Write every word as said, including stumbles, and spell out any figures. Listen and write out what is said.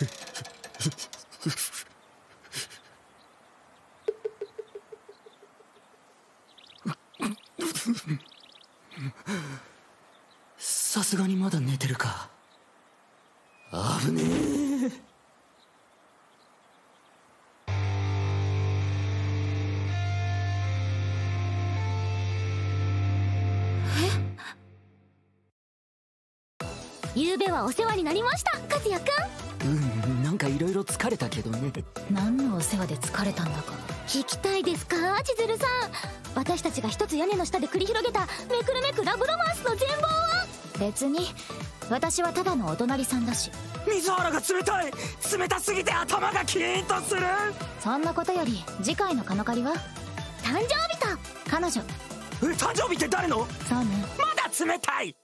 さすがにまだ寝てるか。危ねえ。 ゆうべはお世話になりました、和也くん。うん、なんかいろいろ疲れたけどね。 何のお世話で疲れたんだか聞きたいですか、千鶴さん。私たちが一つ屋根の下で繰り広げためくるめくラブロマンスの全貌は。別に私はただのお隣さんだし。 水原が冷たい。冷たすぎて頭がキーンとする。 そんなことより次回のカノカリは誕生日と彼女。 え、誕生日って誰の？ そうね。 まだ冷たい。